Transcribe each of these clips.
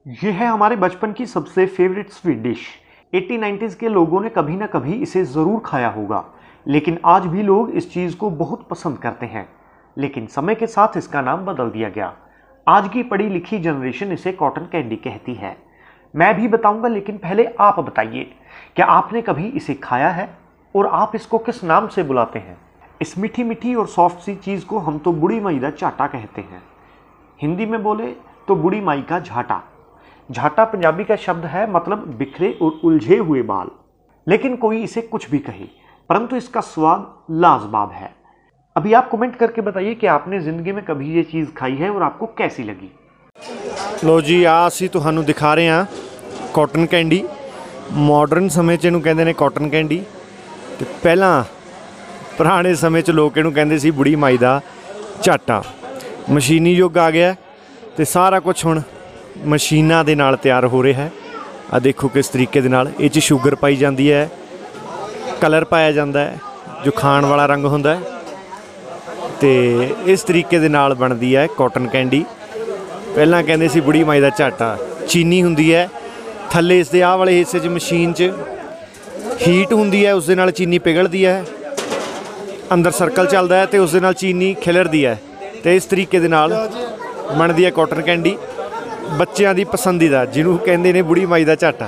ये है हमारे बचपन की सबसे फेवरेट स्वीट डिश। 80-90s के लोगों ने कभी ना कभी इसे ज़रूर खाया होगा, लेकिन आज भी लोग इस चीज़ को बहुत पसंद करते हैं। लेकिन समय के साथ इसका नाम बदल दिया गया। आज की पढ़ी लिखी जनरेशन इसे कॉटन कैंडी कहती है। मैं भी बताऊंगा, लेकिन पहले आप बताइए, क्या आपने कभी इसे खाया है और आप इसको किस नाम से बुलाते हैं? इस मीठी मीठी और सॉफ्ट सी चीज़ को हम तो बूढ़ी माई दा चाटा कहते हैं। हिंदी में बोले तो बूढ़ी माई का झाटा। झाटा पंजाबी का शब्द है, मतलब बिखरे और उलझे हुए बाल। लेकिन कोई इसे कुछ भी कहे, परंतु इसका स्वाद लाजवाब है। अभी आप कमेंट करके बताइए कि आपने ज़िंदगी में कभी ये चीज़ खाई है और आपको कैसी लगी। लो जी, आ असीं तुहानूं दिखा रहे हैं कॉटन कैंडी। मॉडर्न समय 'ਚ ਇਹਨੂੰ ਕਹਿੰਦੇ ਨੇ कॉटन कैंडी, ਤੇ ਪਹਿਲਾਂ ਪੁਰਾਣੇ ਸਮੇਂ 'ਚ ਲੋਕ ਇਹਨੂੰ ਕਹਿੰਦੇ ਸੀ ਬੁੜੀ ਮਾਈ ਦਾ ਝਾਟਾ। ਮਸ਼ੀਨੀ ਯੁੱਗ ਆ ਗਿਆ ਤੇ ਸਾਰਾ ਕੁਝ ਹੁਣ ਮਸ਼ੀਨਾਂ ਦੇ ਨਾਲ ਤਿਆਰ ਹੋ ਰਿਹਾ ਹੈ। ਆ ਦੇਖੋ ਕਿਸ ਤਰੀਕੇ ਦੇ ਨਾਲ ਇਹ 'ਚ ਸ਼ੂਗਰ ਪਾਈ ਜਾਂਦੀ ਹੈ, ਕਲਰ ਪਾਇਆ ਜਾਂਦਾ ਹੈ ਜੋ ਖਾਣ ਵਾਲਾ ਰੰਗ ਹੁੰਦਾ ਹੈ, ਤੇ ਇਸ ਤਰੀਕੇ ਦੇ ਨਾਲ ਬਣਦੀ ਹੈ कॉटन कैंडी। ਪਹਿਲਾਂ ਕਹਿੰਦੇ ਸੀ ਬੁੜੀ ਮਾਈ ਦਾ ਝਾਟਾ। ਚੀਨੀ ਹੁੰਦੀ ਹੈ ਥੱਲੇ, ਇਸ ਦੇ ਆਹ ਵਾਲੇ ਹਿੱਸੇ 'ਚ ਮਸ਼ੀਨ 'ਚ ਹੀਟ ਹੁੰਦੀ ਹੈ, ਉਸ ਦੇ ਨਾਲ ਚੀਨੀ ਪਿਘਲਦੀ ਹੈ, ਅੰਦਰ ਸਰਕਲ ਚੱਲਦਾ ਹੈ ਤੇ ਉਸ ਦੇ ਨਾਲ ਚੀਨੀ ਖਿਲਰਦੀ ਹੈ, ਤੇ ਇਸ ਤਰੀਕੇ ਦੇ ਨਾਲ ਬਣਦੀ ਹੈ कॉटन कैंडी। ਬੱਚਿਆਂ ਦੀ ਪਸੰਦੀਦਾ, ਜਿਹਨੂੰ ਕਹਿੰਦੇ ਨੇ ਬੁੜੀ ਮਾਈ ਦਾ ਝਾਟਾ।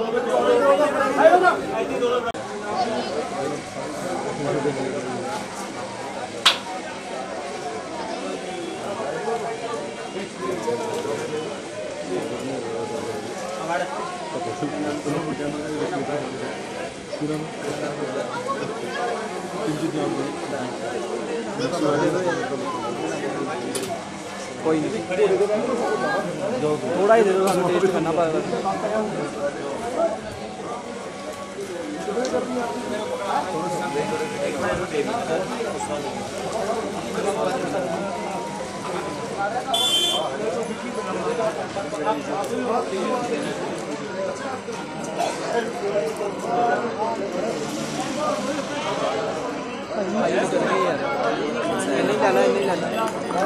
कोई नहीं, थोड़ा ही दे दो, हमें टेस्ट करना पड़ेगा। नहीं लाना।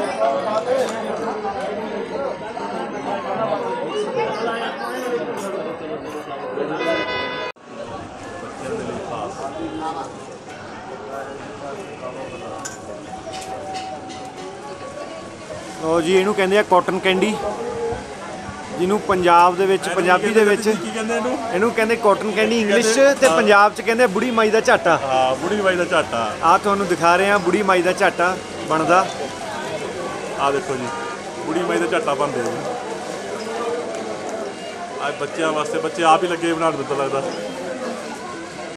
ਲਓ ਜੀ, ਇਹਨੂੰ ਕਹਿੰਦੇ ਆ कॉटन कैंडी, ਜਿਹਨੂੰ ਪੰਜਾਬ ਦੇ ਵਿੱਚ ਪੰਜਾਬੀ ਦੇ ਵਿੱਚ ਕੀ ਕਹਿੰਦੇ ਇਹਨੂੰ ਕਹਿੰਦੇ कॉटन कैंडी ਇੰਗਲਿਸ਼ 'ਚ, ਤੇ ਪੰਜਾਬ 'ਚ ਕਹਿੰਦੇ ਬੁੜੀ ਮਾਈ ਦਾ ਝਾਟਾ। ਹਾਂ, ਬੁੜੀ ਮਾਈ ਦਾ ਝਾਟਾ। ਆ ਤੁਹਾਨੂੰ ਦਿਖਾ ਰਹੇ ਹਾਂ ਬੁੜੀ ਮਾਈ ਦਾ ਝਾਟਾ ਬਣਦਾ। ਆ ਦੇਖੋ ਜੀ, ਬੁੜੀ ਮਾਈ ਦਾ ਝਾਟਾ ਬਣਦੇ ਜੀ। ਅੱਜ ਬੱਚਿਆਂ ਵਾਸਤੇ, ਬੱਚੇ ਆਪ ਹੀ ਲੱਗੇ ਬਣਾਉਣ, ਮੈਨੂੰ ਤਾਂ ਲੱਗਦਾ।